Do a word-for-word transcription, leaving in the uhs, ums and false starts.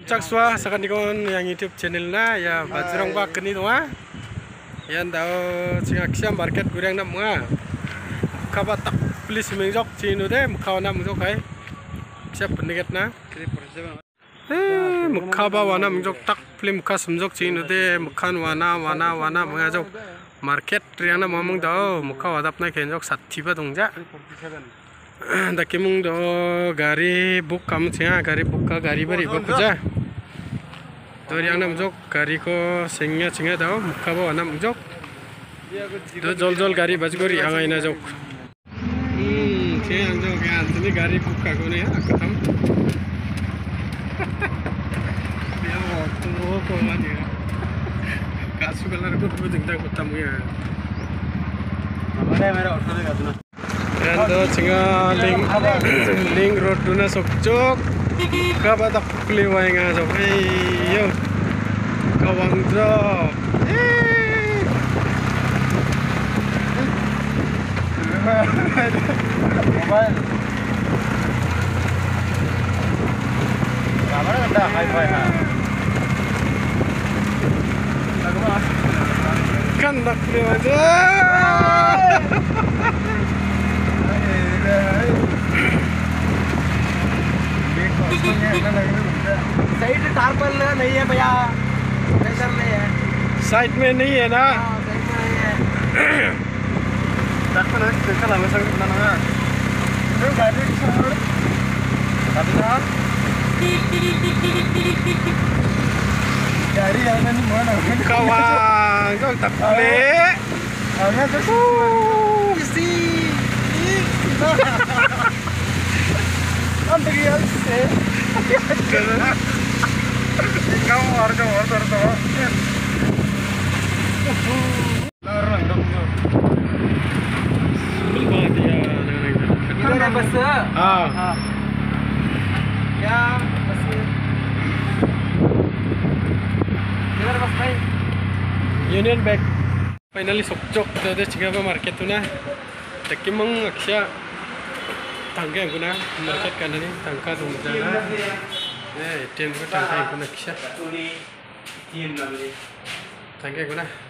cak sua sakan dikon yang YouTube channel na ya bajrong bak kini doa. Yan dao cingak siam market gurang na mga. Kaba tak please mengjok cinu de mukhaw na mengjok kai. Siap pendikat na. Eh mukhaw wana mengjok tak film mukha semjok cinu de mukhan wana wana wana mengjok market riang na mamung dao mukhaw adap na kenjok satiba dongja. Dakimung do gari book kamu cia gari book ka gari beri book aja. Dari yang nam jok gari ko sengnya cia tau muka bawa nam jok. Do jol jol gari baju gori angai na jok. Hmm cia yang jok ya ini gari book ka ko nih ketam. Dia waktu ko aja. Kasu kalar ko tuh jengta ketam ya. Mana mera auto de gatuna. Yan do chinga ling ling road duna sokjok kaba tak kliwai nga jok ei yo kawang drop eh mobile kamera ganda hi-fi ha lagma kan tak kliwai side tarpaulin नहीं है भैया pressure नहीं है side में नहीं है ना side में नहीं है टारपल है देखा ना मैं संग ना ना ये गाड़ी छोड़ गाड़ी ना गाड़ी आने नहीं mana kawan kau tak boleh ana tu isi Am pergi al se. Kau और जो और कर दो. Larang dong. Belum dia इधर है बस हाँ हाँ क्या बस इधर बस नहीं Union Bank. Finally sokjok dade cingaba market tu na. Takimang aksya tangga yang guna market kan ini tangka tu jalan. Eh, A T M ko tangka yang guna kisah. Tangga yang guna.